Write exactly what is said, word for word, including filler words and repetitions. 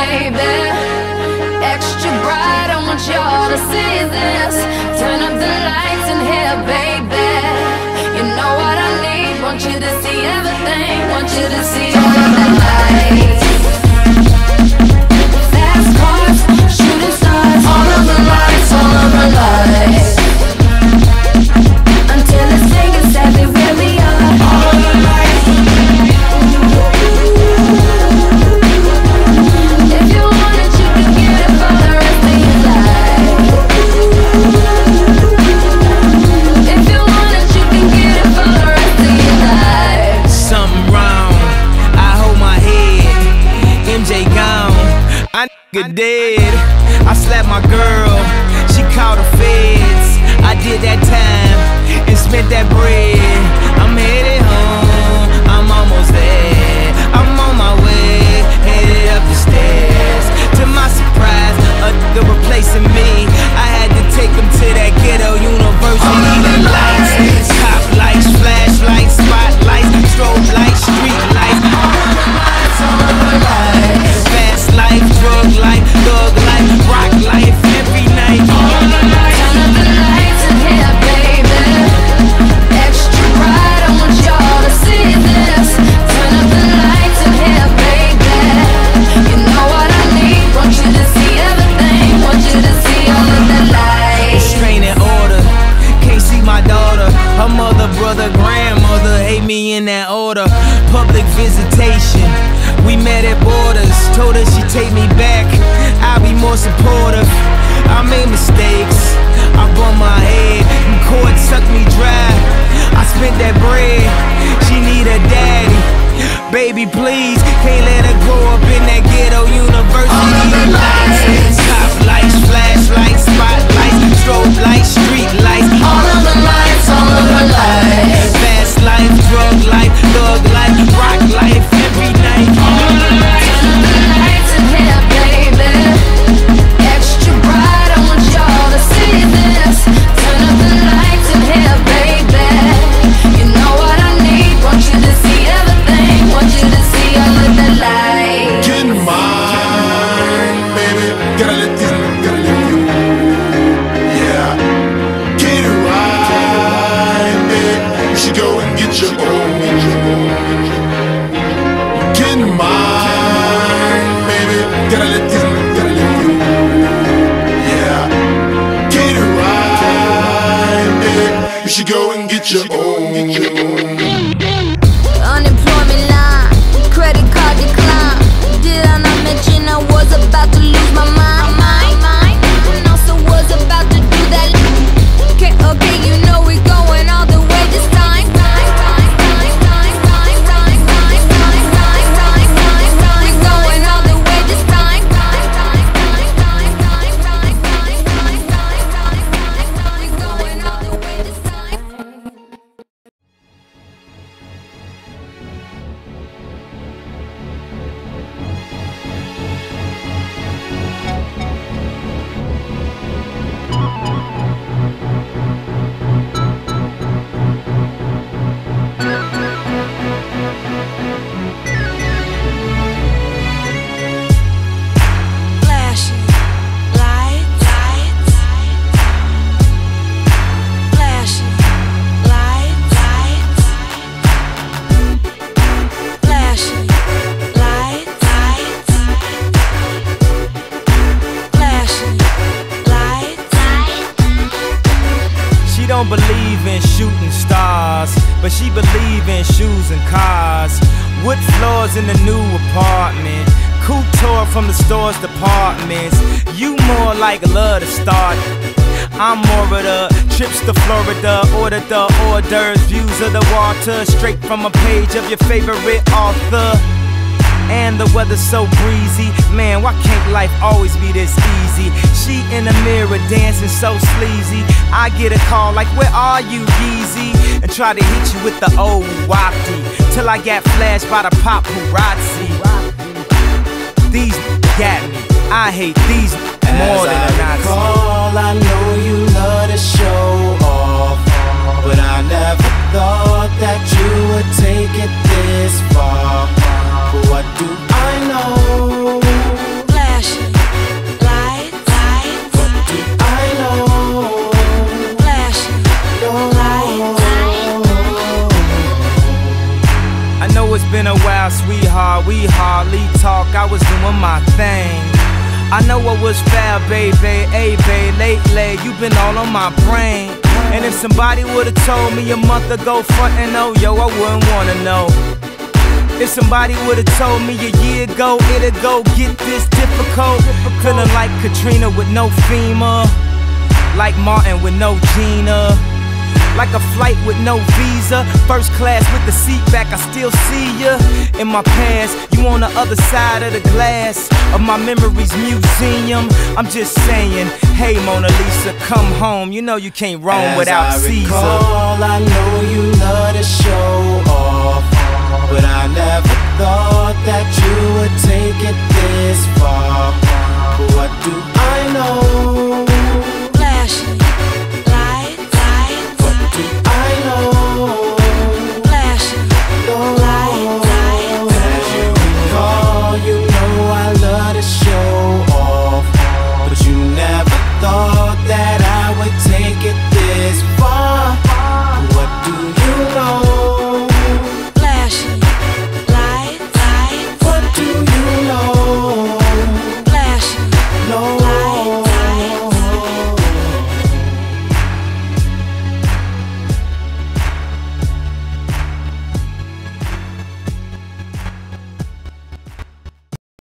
baby. Extra bright, I want y'all to see this. Turn up the lights in here, baby. You know what I need, want you to see everything. Want you to see all of the lights. Fast cars, shooting stars. All of the lights, all of the lights. Until it's taken exactly where we are. All of the lights. If you want it, you can get it for the rest of your life. If you want it, you can get it for the rest of your life. Something wrong, I hold my head. M J gone, I nigga dead. I slapped my girl, she called the feds. I did that time and spent that bread. I'm headed home, I'm almost there. I'm on my way, headed up the stairs. To my surprise, a nigga replacing me. I had to take him to that ghetto university. The lights, top lights, flashlights, spotlights, strobe lights, street lights. Fast life, drug life, thug life, rock life, every night. Turn up the lights in here, baby. Extra bright, I want y'all to see this. Turn up the lights in here, baby. You know what I need, want you to see everything. Want you to see all of the lights. Restraining order, can't see my daughter. Her mother, brother, grandmother hate me in that order. Public visitation, we met at borders. Told her she'd take me back, I'll be more supportive. I made mistakes, I bumped my head, and court sucked me dry. I spent that bread, she need a daddy. Baby, please, can't let her grow up in that ghetto university. Lights, top lights, flashlights, spotlights, strobe lights, street lights. All of the lights, all of the lights. Fast life, drug life, thug life, rock life, every night. Turn up the lights in here, baby. Extra bright, I want y'all to see this. Turn up the lights in here, baby. You know what I need, want you to see everything. Want you to see all of the lights. Get in mine, baby. Gotta let this, gotta let you. Yeah. Get it right, baby. You should go and get your own. Get in mine, baby. Gotta let this, gotta let you. Yeah. Get it right, baby. You should go and get your own. Unemployment line, credit card decline. Did I not mention I was about to lose my mind? Mind, mind. And also was about to do that. Okay, okay, you know we're going all the way this time. We're going all the way this time. We're going all the way this time. Believe in shooting stars, but she believe in shoes and cars. Wood floors in the new apartment, couture from the store's departments. You more like love to start, I'm more of the trips to Florida. Order the hors d'oeuvres, views of the water, straight from a page of your favorite author. And the weather's so breezy, man, why can't life always be this easy? She in the mirror dancing so sleazy. I get a call like, where are you, Yeezy? And try to hit you with the old wafty, till I got flashed by the paparazzi. These got me, I hate these more than a Nazi. Recall, I know you love to show off, but I never thought that you would take it this far. What do I know? doing my thing. I know I was foul, baby, hey, babe, lately you been all on my brain. And if somebody would've told me a month ago, frontin' oh, yo, I wouldn't wanna know. If somebody would've told me a year ago, it'd go get this difficult. Feeling like Katrina with no FEMA, like Martin with no Gina, like a flight with no visa, first class with the seat back, I still see ya. In my past, you on the other side of the glass of my memories museum. I'm just saying, hey Mona Lisa, come home. You know you can't roam As without I Caesar. recall, I know you love to show off, but I never thought that you would take